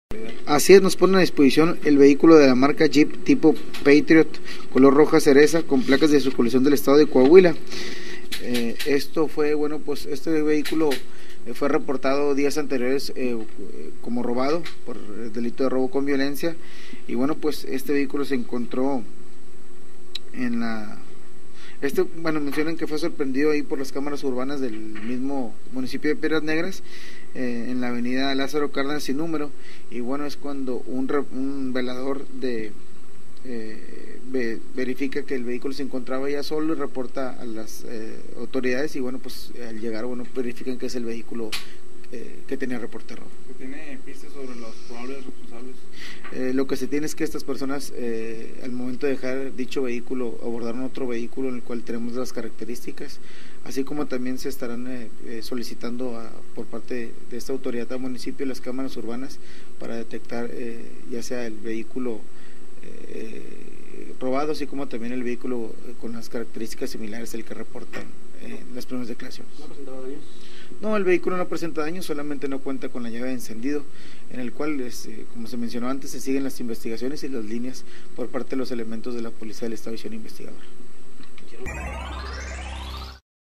Así es, nos ponen a disposición el vehículo de la marca Jeep tipo Patriot, color roja cereza, con placas de circulación del estado de Coahuila. Esto fue, bueno, pues este vehículo fue reportado días anteriores como robado por el delito de robo con violencia, y bueno, pues este vehículo se encontró en mencionan que fue sorprendido ahí por las cámaras urbanas del mismo municipio de Piedras Negras, en la avenida Lázaro Cárdenas sin número, y bueno, es cuando un velador verifica que el vehículo se encontraba ya solo y reporta a las autoridades, y bueno, pues al llegar, bueno, verifican que es el vehículo que tenía reporte de robo. ¿Se tiene pistas sobre los probables responsables? Lo que se tiene es que estas personas, al momento de dejar dicho vehículo, abordaron otro vehículo en el cual tenemos las características, así como también se estarán solicitando por parte de esta autoridad al municipio las cámaras urbanas para detectar ya sea el vehículo robado, así como también el vehículo con las características similares al que reportan las primeras declaraciones. ¿No ha presentado daños? No, el vehículo no presenta daños, solamente no cuenta con la llave de encendido, en el cual, como se mencionó antes, se siguen las investigaciones y las líneas por parte de los elementos de la Policía del Estado y Investigadora.